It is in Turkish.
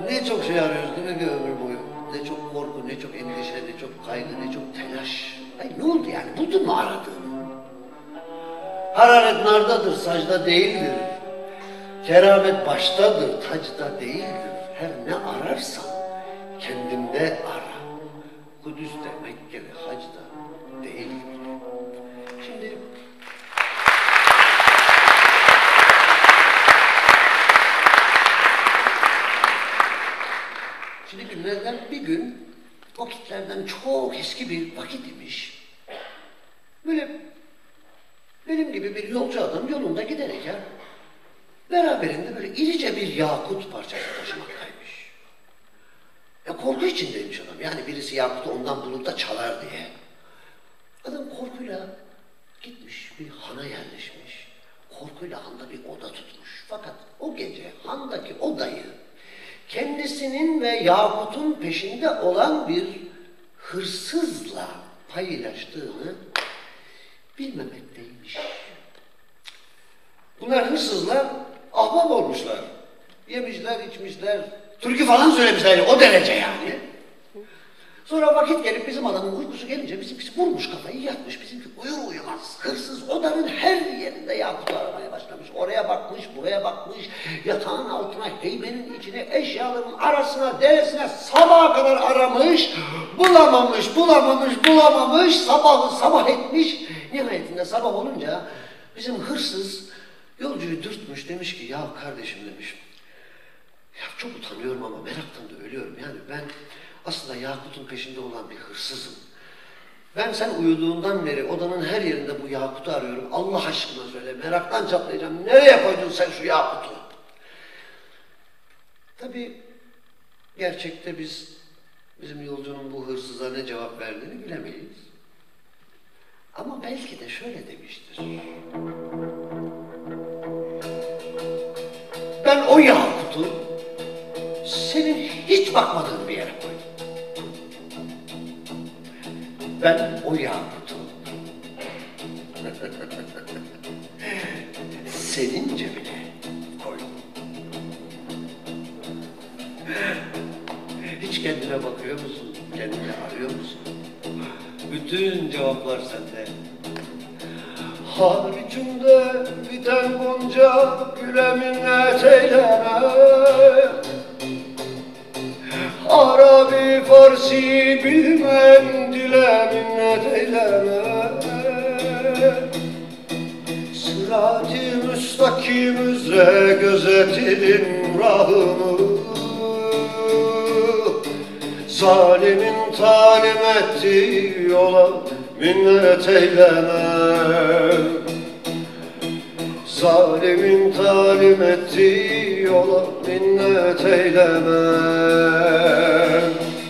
Ne çok şey arıyoruz değil mi bir ömür boyu? Ne çok korku, ne çok endişe, ne çok kaygı, ne çok telaş. Ay ne oldu yani? Buldun mu aradığını? Hararet nardadır, sacda değildir. Keramet baştadır, tacda değildir. Her ne ararsan kendinde ara. Kudüs'te, Mekke'de, hacda değildir. Şimdi günlerden bir gün, vakitlerden çok eski bir vakit imiş. Böyle benim gibi bir yolcu adam yolunda giderken beraberinde böyle irice bir yakut parçası taşımaktaymış. Ya korku içindeymiş adam. Yani birisi yakutu ondan bulup da çalar diye. Adam korkuyla gitmiş bir hana yerleşmiş. Korkuyla handa bir oda tutmuş. Fakat o gece handaki odayı kendisinin ve yakutun peşinde olan bir hırsızla paylaştığını bilmemekteymiş. Bunlar hırsızlar ahbap olmuşlar. Yemişler, içmişler, türkü falan söylemişler o derece yani. Sonra vakit gelip bizim adamın uykusu gelince bizimkisi vurmuş kafayı yatmış. Bizimki uyur uyumaz hırsız odanın her yerinde yakutu aramaya başlamış. Oraya bakmış, buraya bakmış, yatağın altına, heybenin içine, eşyaların arasına, deresine sabaha kadar aramış. Bulamamış, sabahı sabah etmiş. Nihayetinde sabah olunca bizim hırsız yolcuyu dürtmüş, demiş ki ya kardeşim demiş. Ya çok utanıyorum ama meraktan da ölüyorum. Yani ben aslında yakutun peşinde olan bir hırsızım. Ben sen uyuduğundan beri odanın her yerinde bu yakutu arıyorum. Allah aşkına söyle, meraktan çatlayacağım. Nereye koydun sen şu yakutu? Tabii gerçekte bizim yolcunun bu hırsıza ne cevap verdiğini bilemeyiz. Ama belki de şöyle demiştir. Ben o yakutu senin hiç bakmadığın bir yere koydum. Ben o yakutu senin cebine koydum. Hiç kendine bakıyor musun? Kendini arıyor musun? Bütün cevaplar sende. Haricinde biten gonca güle minnet eyleme. Arabi, Farsi bilmem dile minnet eyleme. Sırat-ı müstakim üzere gözetirim rahımı. Zalimin talim ettiği yola minnet eyleme. Zalimin talim ettiği yola minnet eyleme.